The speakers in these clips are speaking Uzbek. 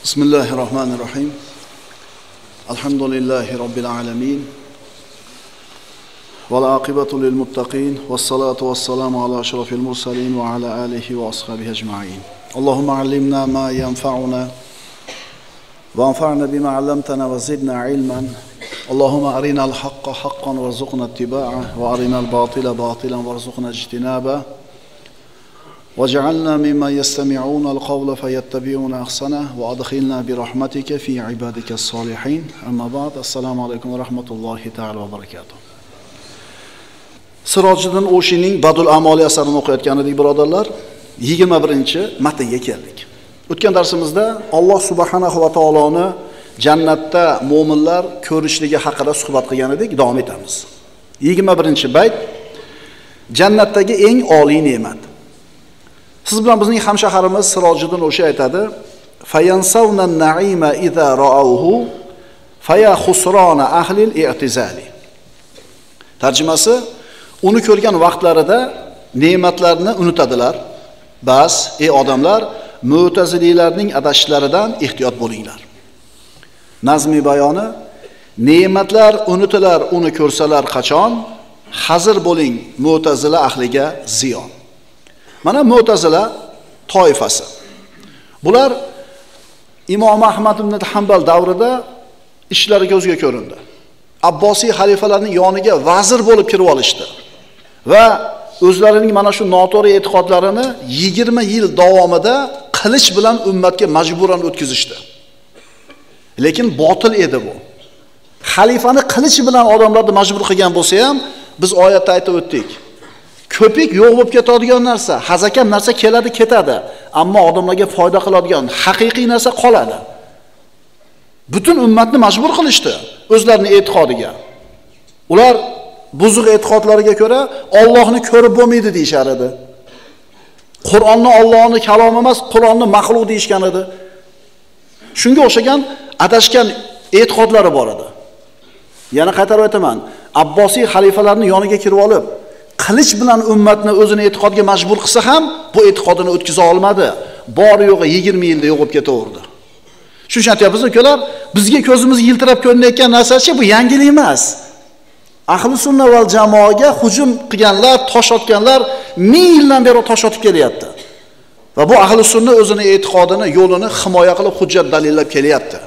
Bismillahirrahmanirrahim. Elhamdülillahi Rabbil alemin. Vel akibatu lil muttaqin. Vessalatu vesselamu ala eşrafil mursalin ve ala alihi ve ashabihi ecmaîn. Allahumme allimna ma yenfa'una ve enfa'na bima 'allamtana ve zidna ilmen. Allahumme arinal hakka hakkan verzukna ittiba'ah ve arinal batila batilan verzukna ijtinabah. وَجَعَلْنَا مِمَّنْ يَسْتَمِعُونَ الْقَوْلَ فَيَتَّبِعُونَ أَحْسَنَهُ وَأَدْخِلْنَا بِرَحْمَتِكَ فِي عِبَادِكَ الصَّالِحِينَ أَمَّا بَعْدُ السَّلَامُ عَلَيْكُمْ وَرَحْمَةُ اللّٰهِ تَعَالَى وَبَرَكَاتُهُ. Sirojiddin O'shining Badul Amoli asarini o'qiyotgan edik, birodarlar. 21-matnga keldik. O'tgan darsimizda Alloh subhanahu va taoloni jannatda mu'minlar ko'rishligi haqida suhbat qilgan edik, davom etamiz. 21-bayt jannatdagi eng oliy ne'mat. Siz bilan bizning hamshaharimiz Sirojiddin O'shi aytadi: "Fayansawna an-na'ima idza ra'awhu faya khusrana ahli al-i'tizali." Tarjimasi: uni ko'rgan vaqtlarida ne'matlarni unutadilar. Bas, ey odamlar, mu'tazililarning adashishlaridan ehtiyot bo'linglar. Nazmi bayoni: ne'matlar unutilar, uni ko'rsalar qachon, hazir bo'ling mu'tazila ahliga ziyon. Mana Mu'tazila toifasi. Bular Imom Ahmad ibn Hanbal davrida ishlari ko'zga ko'rindi. Abbosiy xalifalarning yoniga vazir bo'lib kirib olishdi va o'zlarining mana shu noto'g'ri e'tiqodlarini 20 yil davomida qilich bilan ummatga majburan o'tkazishdi. Lekin botil edi bu. Xalifani qilich bilan odamlarni majbur qilgan bo'lsa ham, biz oyatda aytib o'tdik. Ko'pik yo'q bo'lib ketadigan narsa, hazakam narsa keladi, ketadi, ammo odamlarga foyda qiladigan haqiqiy narsa qoladi. Butun ummatni majbur qilishdi o'zlarining e'tiqodiga. Ular buzuq e'tiqodlariga ko'ra Allohni ko'rib bo'lmaydi deyshar edi. Qur'onni Allohning kalomi emas, Qur'onni maxluq deyishgan edi. Shunga o'xshagan adashgan e'tiqodlari bor edi. Yana qaytarib aytaman, Abbosiy xalifalarning yoniga kirib olib, qilich bilan ummatni o'zini e'tiqodga majbur qilsa ham bu e'tiqodini o'tkaza olmadi. Bor yo'g'i 20 yilda yo'qib ketaverdi. Shu uchun aytyapmiz, ukalar, bizga ko'zimiz yiltirab ko'rinayotgan narsachi bu yangilik emas. Ahli sunna va jamoaga hujum qilganlar, tosh otganlar 1000 yildan beri tosh otib kelyapti. Va bu ahli sunna o'zini e'tiqodini, yo'lini himoya qilib hujjat dalillab kelyapti.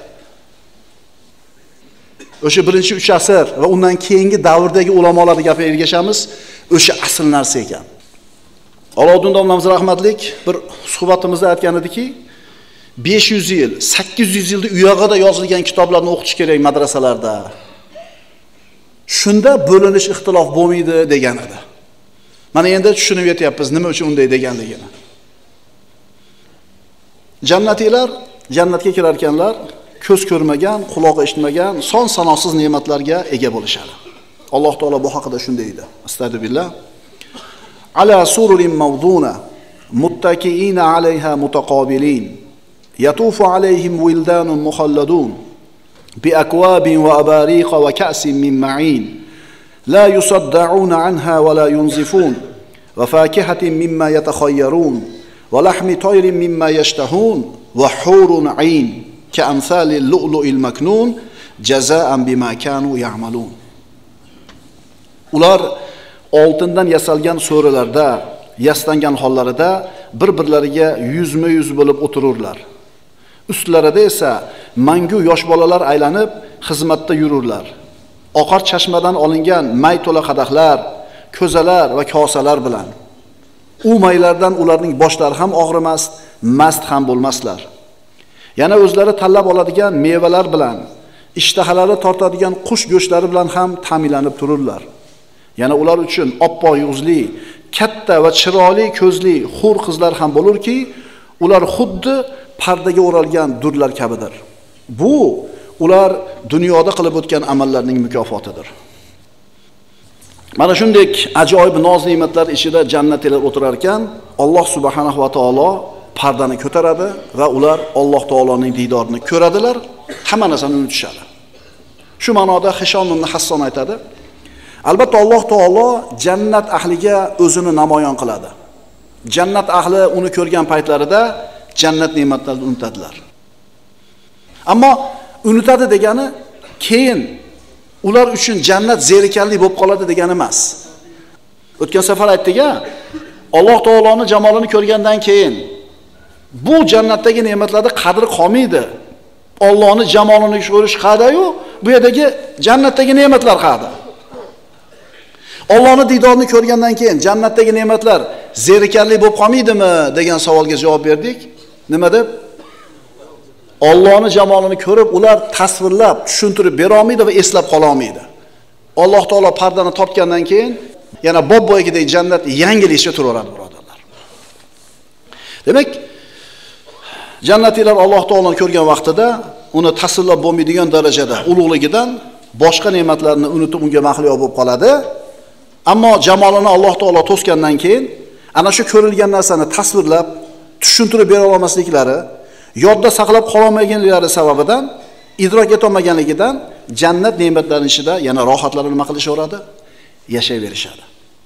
O'sha birinchi 3 asr va undan keyingi davrdagi ulamolarning gapiga ergashamiz, o'sha asl narsa ekan. Aloddin domlamiz rahmatlik bir suhbatimizda aytgan ediki, 500 yil, 800 yilda uyog'ida yozilgan kitoblarni o'qitish kerak madrasalarda. Shunda bo'linish, ixtilof bo'lmaydi degan edi. Mana endi tushunib yetyapmiz nima uchun unday deganligini. Jannatiylar jannatga kirar ekanlar, ko'z ko'rmagan, quloq eshitmagan, son sanoqsiz ne'matlarga ega bo'lishadi. Alloh taolo bu haqida shunday deydi. Astagfirullah. Ala sururin mawduna muttaqiina alayha mutaqabilin yatufu alayhim wildanun mukhalladun bi akwabin wa abariqa wa ka'sin min ma'in la yusaddauna anha wa la yunzifun wa fakihatin mimma yatakhayyarun wa lahmi tayrin mimma yashtahun wa hurun 'ayn ka'amthali al-lu'lu'il maknun jazaa'an bima kanu ya'malun. Ular oltindan yasalgan so'rilarda, yaslangan hollarida bir-birlariga yuzma-yuz bo'lib o'tirurlar. Ustlarida esa mangu yosh bolalar aylanib xizmatda yururlar. Oqar chashmadan olingan may to'la qadahlar, ko'zalar va kosalar bilan. U maylardan ularning boshlari ham og'rimas, mast ham bo'lmaslar. Yana o'zlari tanlab oladigan mevalar bilan, ishtahalari tortadigan qush go'shtlari bilan ham ta'minlanib tururlar. Yana ular uchun oppoq yuzli, katta va chiroyli ko'zli hur qizlar ham bo'lurki, ular xuddi pardaga o'ralgan durlar kabidir. Bu ular dunyoda qilib o'tgan amallarning mukofotidir. Mana shunday ajoyib noz ne'matlar ichida jannatlar o'tirar ekan, Alloh subhanahu va taolo pardani ko'taradi va ular Alloh taoloning diydorini ko'radilar, hamma narsani unutishadi. Shu ma'noda Hishom ibn Hasson aytadi: albatta Alloh taolo jannat ahliga o'zini namoyon qiladi. Jannat ahli uni ko'rgan paytlarida jannat ne'matlarini unutadilar. Ammo unutadi degani keyin ular uchun jannat zerikarli bo'lib qoladi degani emas. O'tgan safar aytdik-a, Alloh taoloning jamolini ko'rgandan keyin bu jannatdagi ne'matlarda qadri qolmaydi. Allohning jamolini ko'rish qadayu, bu yerdagi jannatdagi ne'matlar qada. Allohning diydorini ko'rgandan keyin jannatdagi ne'matlar zerikarli bo'lib qolmaydimi degan savolga javob berdik. Nima deb? Allohning jamolini ko'rib, ular tasvirlab, tushuntirib bera olmaydi va eslab qola olmaydi. Alloh taolo pardani topgandan keyin yana bob-boyagidek jannat yangilikcha turaveradi, birodarlar. Demak, jannatiylar Alloh taoloni ko'rgan vaqtida uni tasvirlab bo'lmaydigan darajada ulug'ligidan boshqa ne'matlarni unutib unga mahliyo bo'lib qoladi. Ammo jamolini Alloh taolo to'sgandan keyin ana shu ko'rilgan narsani tasvirlab, tushuntirib bera olmasliklari, yodda saqlab qola olmaganliklari sababidan, idrok eta olmaganligidan jannat ne'matlarining ichida yana rohatlarini nima qilishaveradi? Yashayverishadi.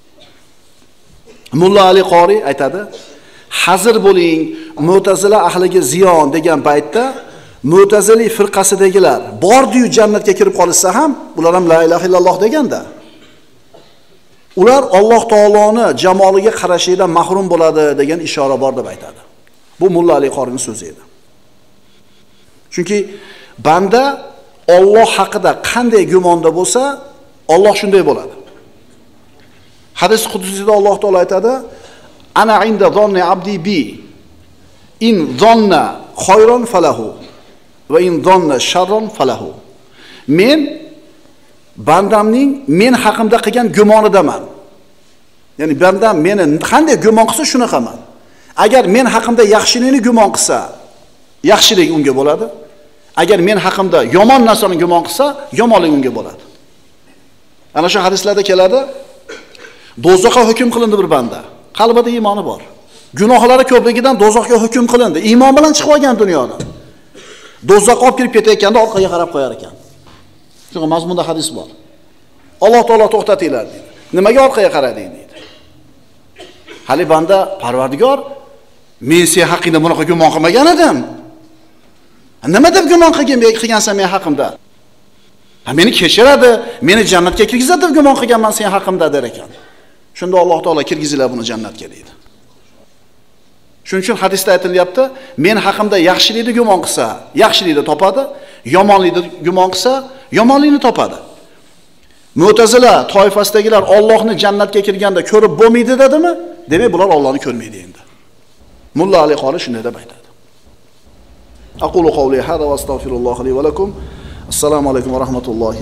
Mulla Ali Qori aytadi: "Hazir bo'ling, Mu'tazila ahliga ziyon" degan paytda Mu'tazili firqasidagilar bordi-yu jannatga kirib qolsa ham, ular ham la ilaha illalloh deganda. Ular Alloh taoloni jamoliga qarashidan mahrum bo'ladi degan ishora bor deb aytadi. Bu Mulla Ali Qorining so'zi edi. Chunki banda Alloh haqida qanday gumonda bo'lsa, Alloh shunday bo'ladi. Hadis qudusida Alloh taolo aytadi: "Ana inda zonni abdi bi. In zonna khayron falahu va in zonna sharron falahu." Men bandamning men haqimda qilgan gumonidaman. Ya'ni bandam meni qanday gumon qilsa shunaqaman. Agar men haqimda yaxshilikni gumon qilsa, yaxshilik unga bo'ladi. Agar men haqimda yomon narsani gumon qilsa, yomonlik unga bo'ladi. Ana shu hadislarda keladi, do'zaxga hukm qilindi bir banda. Qalbida iymoni bor. Gunohlari ko'pligidan do'zaxga hukm qilindi. Iymon bilan chiqib olgan dunyodan. Do'zaxga olib kirib ketayotganda orqaga qarab qo'yar ekan. Shunga mazmunda hadis bor. Alloh taolo to'xtatinglar deydi. Nimaga orqaga qarading deydi. Hali banda Parvardigor, men sen haqingda bunaqa gumon qilmagan edim. Nima deb gumon qilgansan men haqimda? Meni kechiradi, meni jannatga kirgizadi deb gumon qilganman sen haqimda der ekan. Shunda Alloh taolo kirgizinglar buni jannatga deydi. Shuning uchun hadisda aytilyapti, men haqimda yaxshilikni gumon qilsa, yaxshilikni topadi, yomonlikni gumon qilsa, yomonlikni topadi. Mu'tazila toifasidagilar Allohni jannatga kirganda ko'rib bo'lmaydi dedimi? Demak, bular Allohni ko'rmaydi endi. Mulla Ali Qori shunday deb aytadi. Aqulu qawli hada va astagfirulloh li va lakum. Assalomu alaykum va rahmatullohi